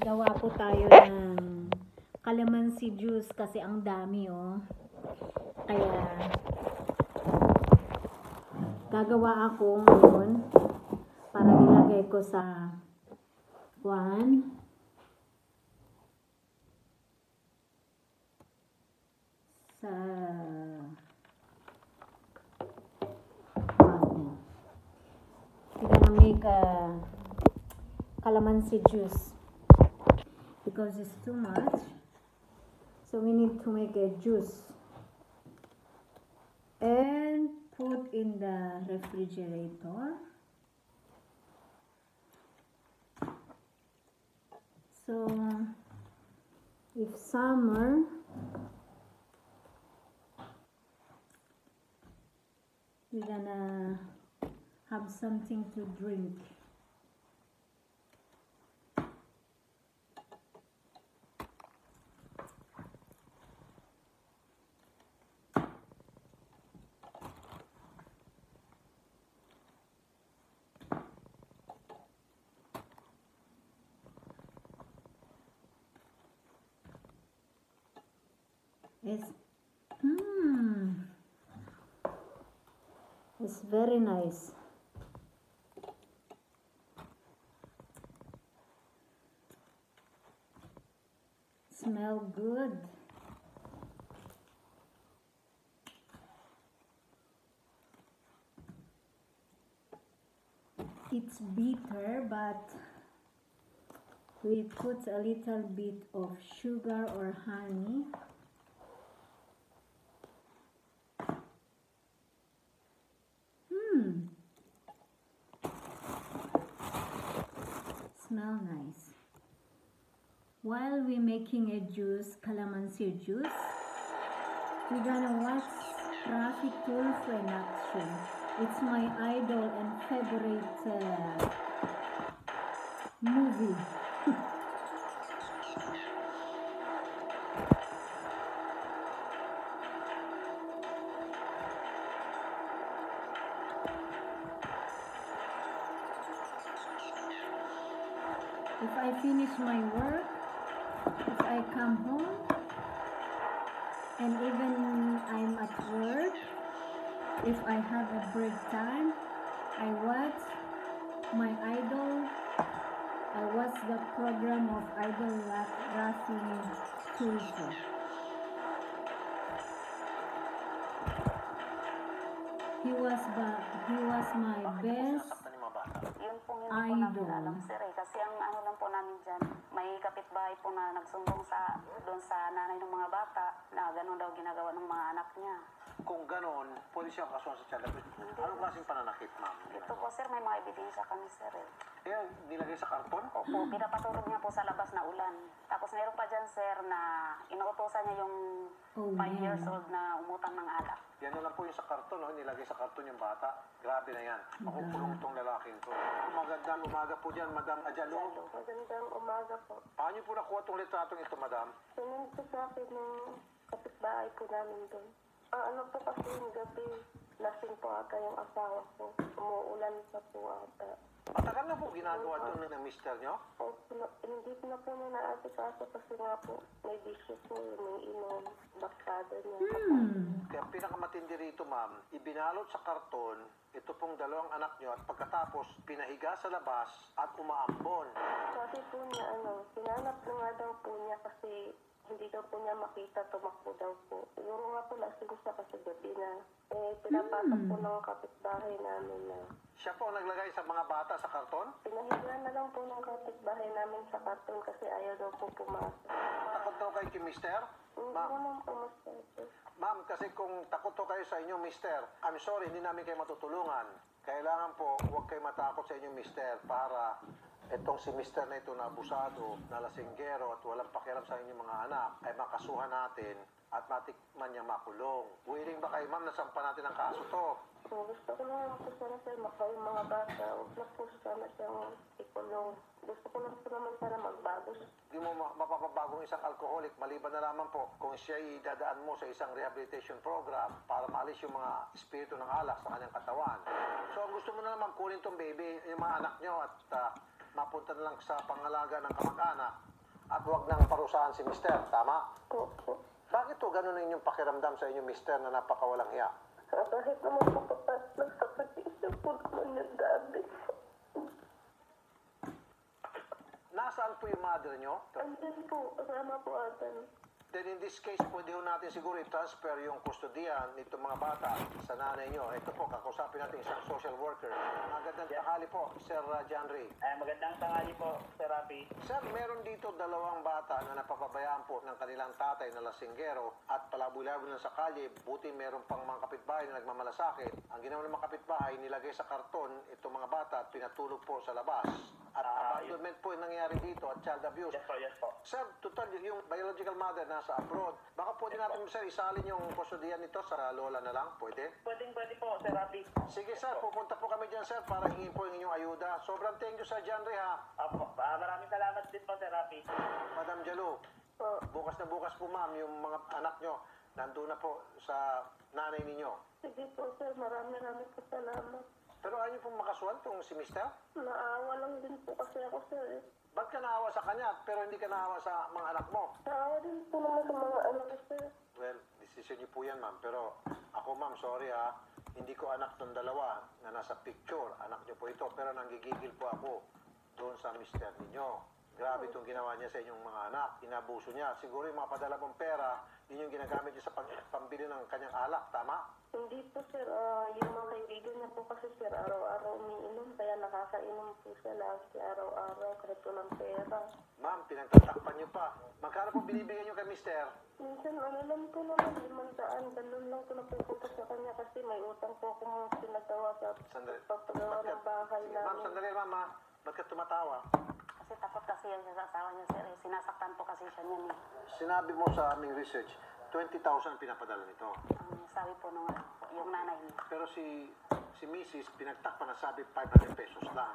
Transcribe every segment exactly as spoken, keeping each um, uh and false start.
gawa po tayo ng calamansi juice kasi ang dami oh. Kaya gagawa ako ngayon para ilagay ko sa one sa one. We're gonna make a calamansi juice because it's too much, so we need to make a juice and put in the refrigerator. So if summer we're gonna have something to drink. It's, mm, it's very nice. Smell good. It's bitter, but we put a little bit of sugar or honey. Hmm. Smell nice. While we're making a juice, calamansi juice, we're gonna watch Rafi Tulfo in action. It's my idol and favorite uh, movie. If I finish my work, if I come home, and even I'm at work, if I have a break time, I watch my idol. I watch the program of Idol Rafi Tulfo. He was the, he was my best Yun po hindi po idol. namin alam, sir, eh. Kasi ang ano lang po namin dyan, may kapitbahay po na nagsumbong sa, doon sa nanay ng mga bata na gano'n daw ginagawa ng mga anak niya. Kung gano'n, pwede siyang kasuhan sa child abuse. Anong klaseng pananakit, ma'am? Ito po, sir, may mga ebidensya kami, sir, eh. Eh, nilagay sa karton? Opo, pinapatulog niya po sa labas na ulan. Tapos meron pa dyan, sir, na inuutosan niya yung Oh, five man. years old na umutang ng alak. Yan na lang po yung sa karton, no? Nilagay sa karton yung bata. Grabe na yan. Makukulong itong lalaking to. Magandang umaga po dyan, Madam Ajalo. Magandang umaga po. Paano niyo po nakuha itong litratong ito, Madam? Sinunod po sa akin ng kapitbahay po namin doon. Ah, ano po kasi yung gabi, lasing po ata yung asawa ko. Umuulan pa po ata. Matagal na po ginagawa ito ng mister nyo? O, na, hindi ko na po na naasikaso kasi nga po, may bisyo po, may inom, baktada niya. Hmm. Kaya pinakamatindi rito, ma'am, ibinalot sa karton, ito pong dalawang anak nyo at pagkatapos pinahiga sa labas at umaambon. Sabi po niya, ano, pinanap na nga daw po niya kasi hindi daw po niya makita, tumakbo daw po. Siguro nga po lasing siya kasi gabi na. Eh, pinapasok po ng kapitbahay namin na. Siya po ang naglagay sa mga bata sa karton? Pinahiga na lang po ng kapitbahay namin sa karton kasi ayaw daw po pumasok. Takot daw kayo kay mister? Hindi Ma'am, naman po masyado. ma'am, kasi kung takot to kayo sa inyong mister, I'm sorry, hindi namin kayo matutulungan. Kailangan po, huwag kayo matakot sa inyong mister para itong si mister na ito na abusado, na lasinggero at walang pakialam sa inyong mga anak ay makasuhan natin at matikman niya makulong. Willing ba kayo, ma'am, nasampa natin ang kaso to? So, gusto ko lang po sana sir, makaw yung mga bata. Huwag na po sana siyang ikulong. Gusto ko lang po naman sana magbago. Hindi mo ma- mapapabagong isang alcoholic maliban na lamang po kung siya dadaan mo sa isang rehabilitation program para maalis yung mga espiritu ng alak sa kanyang katawan. So, ang gusto mo na naman kunin tong baby, yung mga anak nyo at uh, mapunta na lang sa pangalaga ng kamag-anak at huwag nang parusahan si mister. Tama? Opo. Bakit to ganun ang inyong pakiramdam sa inyong mister na napakawalang hiya? Kahit naman po papasok sa pag-isip po naman yung dati. Nasaan po yung mother nyo? Andun po, kasama po atan. Then in this case, pwede ho natin siguro i-transfer yung kustodiyan nito mga bata sa nanay nyo. Ito po, kakusapin natin isang social worker. Magandang tanghali po, Sir uh, John Ray. Ay, magandang tanghali po, Sir Rafi. Sir, meron dito dalawang bata na napapabayaan po ng kanilang tatay na lasinggero at palaboy-laboy na sa kalye. Buti meron pang mga kapitbahay na nagmamalasakit. Ang ginawa ng mga kapitbahay, nilagay sa karton itong mga bata at pinatulog po sa labas. At Ah, abandonment po yung nangyari dito at child abuse. Yes po, yes po. Sir, total yung biological mother nasa abroad. Baka pwede natin, sir, isalin yung kustodiyan nito sa lola na lang. Pwede? Pwedeng pwede po, Sir Rafi. Sige, sir. Pupunta po kami dyan, sir, para hingin po yung inyong ayuda. Sobrang thank you, Sir John Ray, ha. Apo, ah, maraming salamat din po, Sir Rafi. Madam Jalo, Po. bukas na bukas po, ma'am, yung mga anak nyo, nandun na po sa nanay ninyo. Sige po, sir. Marami marami po salamat. Pero ayaw niyo pong makaswan tong si mister? Naawa lang din po kasi ako, sir. Ba't ka naawa sa kanya, pero hindi ka naawa sa mga anak mo? Naawa din po naman sa mga anak ko, sir. Well, decision niyo po yan, ma'am. Pero ako, ma'am, sorry ha. Hindi ko anak tong dalawa na nasa picture. Anak niyo po ito. Pero nanggigigil po ako doon sa mister ninyo. Grabe itong ginawa niya sa inyong mga anak. Inabuso niya. Siguro yung mga padala mong pera, yun yung ginagamit niya sa pang pambili ng kanyang alak. Tama? Hindi po, sir. Ah, yung mga kaibigan niya po kasi, sir, araw-araw umiinom. Kaya nakakainom po siya lagi araw-araw kahit walang pera. Ma'am, pinagtatakpan niyo pa. Magkano po binibigyan niyo kay mister? Minsan, ano lang po naman, limandaan. Ganun lang po napupunta sa kanya kasi may utang po akong pinagawa sa Sandali. pagpagawa ng bahay Ma'am, namin. sandali, ma'am, ha? Ba't ka tumatawa? Kasi takot kasi yan siya sa asawa niya, sir. Eh. Sinasaktan po kasi siya niyan eh. Sinabi mo sa aming research, twenty thousand pinapadala nito. Ang sabi po nung ano po, yung nanay niya. Pero si si missus pinagtakpan na sabi five hundred pesos lang.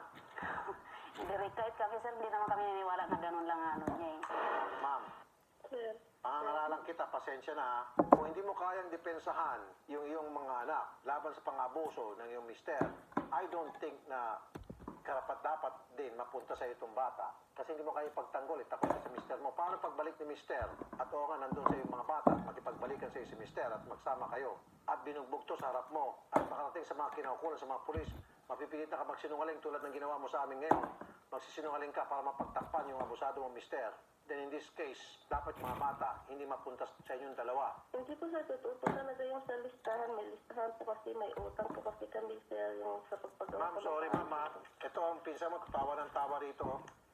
Hindi rin kahit kami, sir, hindi naman kami niniwala na ganun lang ano niya eh. Ma'am, Sir, pangangaralan kita, pasensya na ha. Kung hindi mo kayang depensahan yung iyong mga anak laban sa pang-abuso ng iyong mister, I don't think na karapat dapat din mapunta sa itong bata. Kasi hindi mo kaya pagtanggol, eh, takot ka sa mister mo. Paano pagbalik ni mister? At oo nga, nandun sa iyong mga bata, makipagbalikan sa iyo si mister at magsama kayo. At binugbog to sa harap mo. At makarating sa mga kinaukulan, sa mga pulis, mapipilit na ka magsinungaling tulad ng ginawa mo sa amin ngayon. Magsisinungaling ka para mapagtakpan yung abusado mong mister. Then in this case, dapat mga bata hindi mapunta sa inyong dalawa. hindi po, sir, totoo po talaga yung sa listahan. May listahan po kasi, may utang po kasi kami, sir, yung sa pagpagawa Ma'am, ko ng sorry bahay. ma'am, ha. Ito ang pinsa mo, tawa ng tawa rito.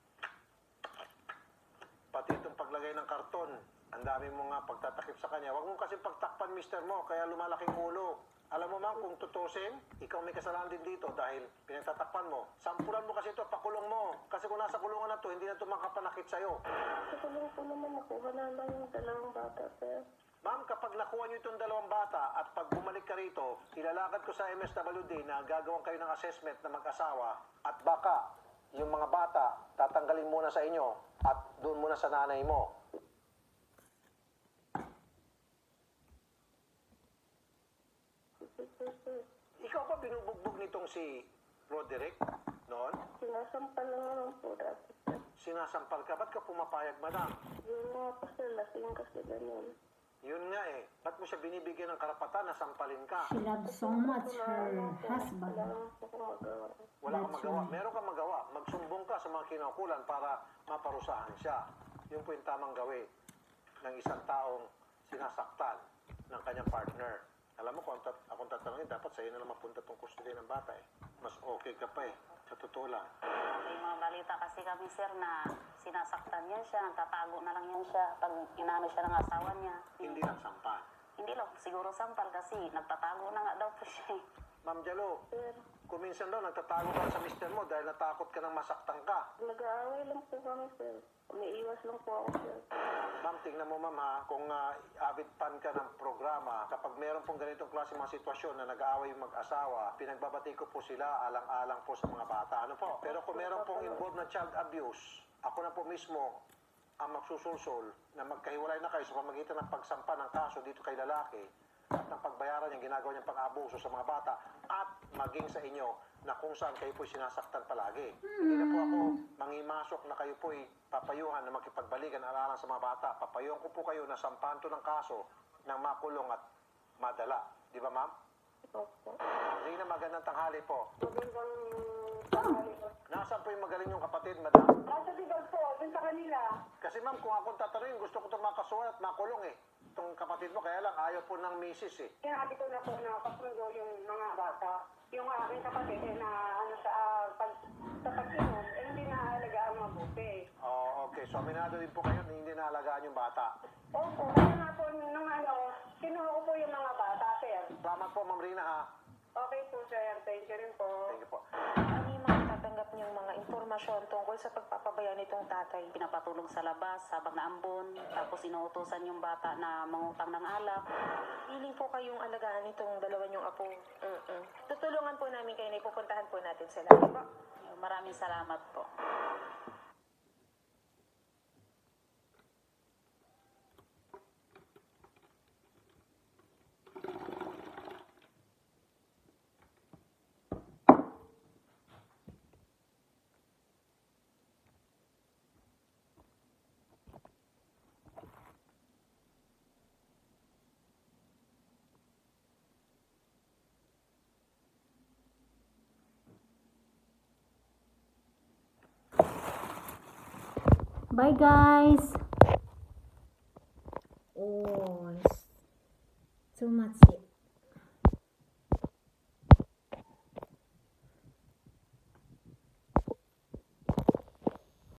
Pati itong paglagay ng karton, ang dami mo nga pagtatakip sa kanya. Huwag mo kasi pagtakpan, mister mo, kaya lumalaking ulo. Alam mo ma'am, kung tutusin, ikaw may kasalanan din dito dahil pinagtatakpan mo. Sampulan mo kasi ito, pakulong mo. Kasi kung nasa kulungan na to, hindi na ito makapanakit sa'yo. Sa kulong po naman, nakuha na lang yung dalawang bata, sir. Ma'am, kapag nakuha niyo itong dalawang bata at pag bumalik ka rito, ilalakad ko sa M S W D na gagawin kayo ng assessment na mag-asawa at baka yung mga bata tatanggalin muna sa inyo at doon muna sa nanay mo. Sige po, sir. Ikaw ba binubugbog nitong si Roderick noon? Sinasampal lang naman po dati, sir. Sinasampal ka, ba't ka pumapayag, madam? Yun nga po, sir, lasing kasi ganun. Yun nga eh, ba't mo siya binibigyan ng karapatan na sampalin ka? She loves so much her husband. Wala naman po akong magawa. Wala kang That's magawa. right. Meron kang magawa. Magsumbong ka sa mga kinaukulan para maparusahan siya. Yun po yung tamang gawin ng isang taong sinasaktan ng kanyang partner. Alam mo, kung tat- akong tatanungin, dapat sa'yo na lang mapunta tong custody ng bata eh. Mas okay ka pa eh. Sa totoo lang. May mga balita kasi kami, sir, na sinasaktan yan siya, nagtatago na lang yan siya pag inano siya ng asawa niya. Hindi lang sampa. Hindi lang, siguro sampal kasi nagtatago na nga daw po siya. eh. Ma'am Jalo, Sir, kung minsan daw nagtatago ka sa mister mo dahil natakot ka nang masaktan ka. nag-aaway lang po kami, sir. Umiiwas lang po ako, sir. Ma'am, tingnan mo ma'am ha, kung uh, avid fan ka ng programa, kapag meron pong ganitong klase mga sitwasyon na nag-aaway yung mag-asawa, pinagbabati ko po sila alang-alang po sa mga bata. Ano po? Pero kung meron pong involved na child abuse, ako na po mismo ang magsusulsol na magkahiwalay na kayo sa pamagitan ng pagsampa ng kaso dito kay lalaki at ng pagbayaran niyang ginagawa niyang pang-abuso sa mga bata at maging sa inyo na kung saan kayo po'y sinasaktan palagi. Hindi na po ako mangimasok na kayo po'y papayuhan na makipagbalikan alarang sa mga bata. Papayuhan ko po kayo na sampahan to ng kaso ng makulong at madala. Di ba, ma'am? Opo. Rina, magandang tanghali po. Magandang tanghali po. Nasaan po yung magaling yung kapatid, madam? Nasa Bicol po, dun sa kanila. Kasi ma'am, kung akong tatanungin, gusto ko itong makasuhan at makulong eh. Itong kapatid mo, kaya lang ayaw po ng misis eh. Sinabi ko na po na kasundo yung mga bata. Yung aking kapatid eh, na ano sa ah, pag, sa pag-inom, eh, hindi naalaga ang mabuti. Oh, okay. So, aminado din po kayo na hindi naalagaan yung bata. Opo, kaya nga po nung ano, kinuha ko po yung mga bata, sir. Salamat po, Ma'am Rina, ha? Okay po, sir. Thank you rin po. Thank you po. Ano yung mga tatanggap niyong mga impormasyon tungkol sa pagpapabayaan nitong tatay? Pinapatulong sa labas, habang naambon, tapos inuutosan yung bata na mangutang ng alak. Hiling po kayong alagaan itong dalawa niyong apo. Mm-mm. Tutulungan po namin kayo na ipupuntahan po natin sila. Diba? Maraming salamat po. Bye guys. Oh, it's too much.